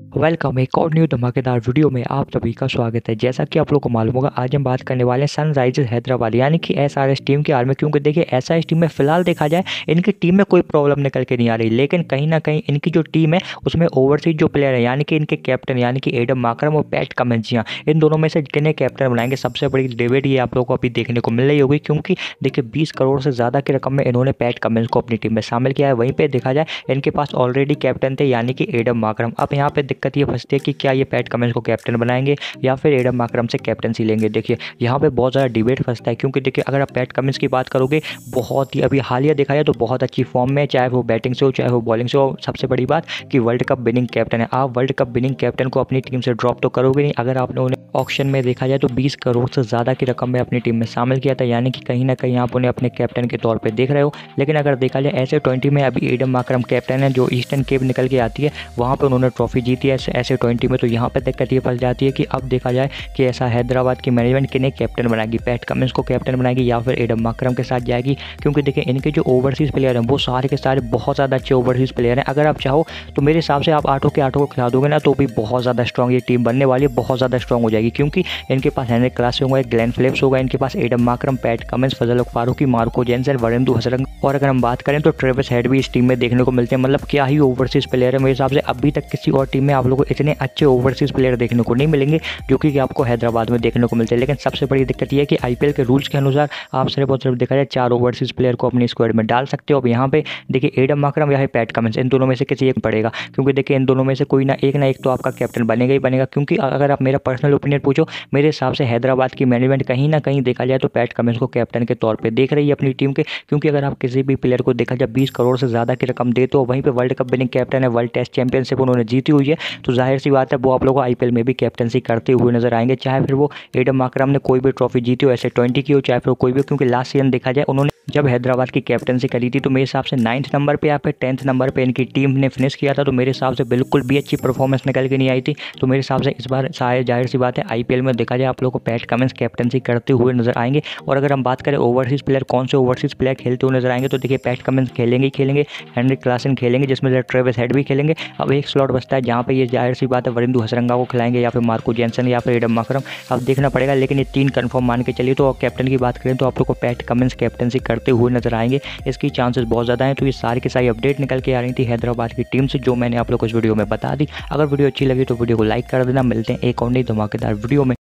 Welcome एक और new धमाकेदार वीडियो में आप सभी का स्वागत है। जैसा कि आप लोग को मालूम होगा, आज हम बात करने वाले हैं सनराइजर्स हैदराबाद यानी कि एसआरएच टीम के बारे में। क्योंकि देखिए एसआरएच टीम में फिलहाल देखा जाए इनकी टीम में कोई प्रॉब्लम निकल के नहीं आ रही, लेकिन कहीं ना कहीं इनकी जो टीम है उसमें ओवरसीज जो प्लेयर है यानी कि इनके कैप्टन यानी कि एडम माकरम और पैट कमिंस, इन दोनों में से किन्हें कैप्टन बनाएंगे, सबसे बड़ी डिबेट ये आप लोगों को अभी देखने को मिल रही होगी। क्योंकि देखिए 20 करोड़ से ज़्यादा की रकम में इन्होंने पैट कमिंस को अपनी टीम में शामिल किया है। वहीं पर देखा जाए इनके पास ऑलरेडी कैप्टन थे यानी कि एडम माकरम। अब यहाँ पे दिक्कत ये फंसती है कि क्या ये पैट कमिंस को कैप्टन बनाएंगे या फिर एडम माकरम से कैप्टनसी लेंगे। देखिए यहाँ पे बहुत ज़्यादा डिबेट फंसता है, क्योंकि देखिए अगर आप पैट कमिंस की बात करोगे, बहुत ही अभी हालिया देखा जाए तो बहुत अच्छी फॉर्म में, चाहे वो बैटिंग से हो चाहे वो बॉलिंग से हो। सबसे बड़ी बात कि वर्ल्ड कप विनिंग कैप्टन है। आप वर्ल्ड कप विनिंग कैप्टन को अपनी टीम से ड्रॉप तो करोगे नहीं। अगर आपने उन्हें ऑक्शन में देखा जाए तो 20 करोड़ से ज़्यादा की रकम में अपनी टीम में शामिल किया था, यानी कि कहीं ना कहीं आप उन्हें अपने कैप्टन के तौर पर देख रहे हो। लेकिन अगर देखा जाए ऐसे 20 में अभी एडम माकरम कैप्टन है, जो ईस्टर्न केप निकल के आती है वहाँ पर उन्होंने ट्रॉफी जीती है ऐसे 20 में। तो यहाँ पर दिक्कत ये फंस जाती है कि अब देखा जाए कि ऐसा हैदराबाद की मैनेजमेंट किन्हें कैप्टन बनाएगी, पैट कमिंस को कैप्टन बनाएगी या फिर एडम माकरम के साथ जाएगी। क्योंकि देखिए इनके जो ओवरसीज़ प्लेयर हैं वो सारे के सारे बहुत ज़्यादा अच्छे ओवरसीज़ प्लेयर हैं। अगर आप चाहो तो मेरे हिसाब से आप आठों के आठों को खिला दोगे ना तो भी बहुत ज़्यादा स्ट्रॉन्ग ये टीम बनने वाली है, बहुत ज़्यादा स्ट्रॉन्ग हो जाएगी। क्योंकि इनके पास हेनरिक क्लासी होगा, ग्लेन फिलिप्स होगा, इनके पास Aiden Markram, Pat Cummins, Fazal Farooqi, Marco Jansen, Wanindu Hasaranga, और अगर हम बात करें तो ट्रेविस हेड भी इस टीम में देखने को मिलते हैं। मतलब क्या ही ओवरसीज़ प्लेयर है। मेरे हिसाब से अभी तक किसी और टीम में आप लोगों को इतने अच्छे ओवरसीज़ प्लेयर देखने को नहीं मिलेंगे जो कि आपको हैदराबाद में देखने को मिलते हैं। लेकिन सबसे बड़ी दिक्कत यह है कि आईपीएल के रूल्स के अनुसार आप सिर्फ और सिर्फ देखा जाए 4 ओवरसीज़ प्लेयर को अपनी स्क्वाड में डाल सकते हो। अब यहाँ पे देखिए एडम माकरम या फिर पैट कमिंस, इन दोनों में से किसी एक पड़ेगा। क्योंकि देखिए इन दोनों में से कोई ना एक तो आपका कैप्टन बनेगा ही बनेगा। क्योंकि अगर आप मेरा पर्सनल ओपिनियन पूछो, मेरे हिसाब से हैदराबाद की मैनेजमेंट कहीं ना कहीं देखा जाए तो पैट कमिंस को कैप्टन के तौर पर देख रही है अपनी टीम के। क्योंकि अगर आप किसी भी प्लेयर को देखा जाए 20 करोड़ से ज़्यादा की रकम देते हो, वहीं पर वर्ल्ड कप विनिंग कैप्टन है, वर्ल्ड टेस्ट चैंपियनशिप उन्होंने जीती हुई है, तो जाहिर सी बात है वो आप लोगों को आईपीएल में भी कैप्टनसी करते हुए नजर आएंगे। चाहे फिर वो एडम माकरम ने कोई भी ट्रॉफी जीती हो, ऐसे 20 की हो, चाहे फिर कोई भी। क्योंकि लास्ट सीजन देखा जाए उन्होंने जब हैदराबाद की कैप्टनसी करी थी तो मेरे हिसाब से 9th नंबर पे या फिर 10th नंबर पे इनकी टीम ने फिनिश किया था। तो मेरे हिसाब से बिल्कुल भी अच्छी परफॉर्मेंस निकल के नहीं आई थी। तो मेरे हिसाब से इस बार शायद जाहिर सी बात है आईपीएल में देखा जाए आप लोगों को पैट कमिंस कैप्टनसी करते हुए नजर आएंगे। और अगर हम बात करें ओवरसीज़ प्लेयर, कौन से ओवरसीज़ प्लेयर खेलते हुए नजर आएंगे, तो देखिए पैट कमिंस खेलेंगे ही खेलेंगे, हेनरिक क्लासन खेलेंगे, जिसमें ट्रेविस हेड भी खेलेंगे। अब एक स्लॉट बचता है जहाँ पे ये जाहिर सी बात है वरिंदु हसरंगा को खिलाएंगे या फिर मार्को जेंसन या फिर एडम माकरम। अब देखना पड़ेगा, लेकिन ये 3 कंफर्म मान के चलिए। तो कैप्टन की बात करें तो आप लोग को पैट कमिंस कैप्टनसी करते हुए नजर आएंगे, इसकी चांसेस बहुत ज़्यादा हैं। तो ये सारी की सारी अपडेट निकल के आ रही थी हैदराबाद की टीम से, जो मैंने आप लोग को इस वीडियो में बता दी। अगर वीडियो अच्छी लगी तो वीडियो को लाइक कर देना। मिलते हैं एक और नई धमाकेदार वीडियो में।